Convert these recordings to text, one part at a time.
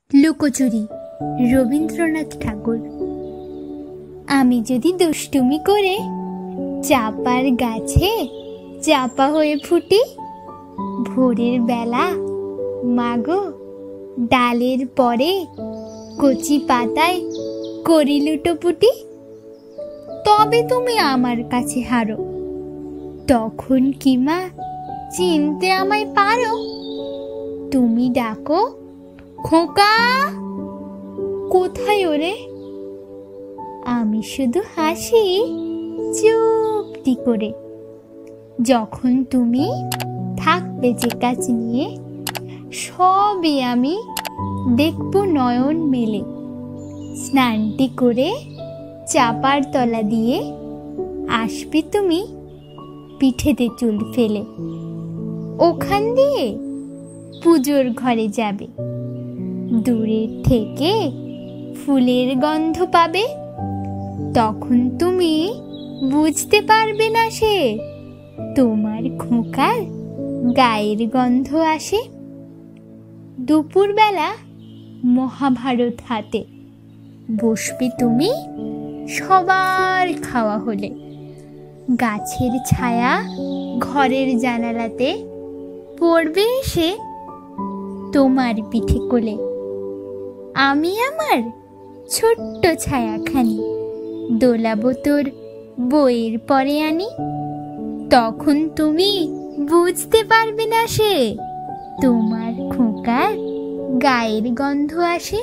লুকোচুরি, রবীন্দ্রনাথ ঠাকুর। আমি যদি দুষ্টুমি করে চাপার গাছে চাপা হয়ে ফুটি, ভোরের বেলা মাগো ডালের পরে কচি পাতায় করি লুটোপুটি, তবে তুমি আমার কাছে হারো। তখন কি মা চিনতে আমায় পারো? তুমি ডাকো, খোকা কোথায় ওরে? আমি শুধু হাসি চুপটি করে। যখন তুমি থাকবে যে কাজ নিয়ে, সবই আমি দেখবো নয়ন মেলে। স্নানটি করে চাপার তলা দিয়ে আসবে তুমি পিঠেতে চুল ফেলে। ওখান দিয়ে পুজোর ঘরে যাবে, দূরের থেকে ফুলের গন্ধ পাবে। তখন তুমি বুঝতে পারবে না সে তোমার খোকার গায়ের গন্ধ আসে। দুপুরবেলা মহাভারত হাতে বসবে তুমি সবার খাওয়া হলে। গাছের ছায়া ঘরের জানালাতে পড়বে এসে তোমার পিঠে কোলে। আমি আমার ছোট্ট ছায়াখানি দোলাবো তোর বইয়ের পরে আনি। তখন তুমি বুঝতে পারবে না সে তোমার খোকার গায়ের গন্ধ আসে।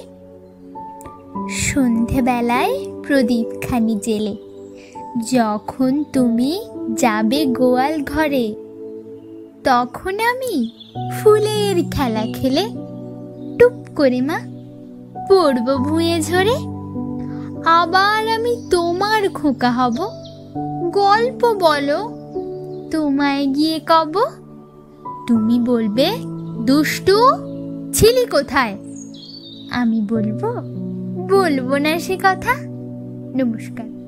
সন্ধেবেলায় প্রদীপ খানি জেলে যখন তুমি যাবে গোয়াল ঘরে, তখন আমি ফুলের খেলা খেলে টুপ করে মা পড়ব ভুঁয়ে ঝরে। আবার আমি তোমার খোকা হব, গল্প বলো তোমায় গিয়ে কব। তুমি বলবে, দুষ্টু ছিলি কোথায়? আমি বলবো না সে কথা। নমস্কার।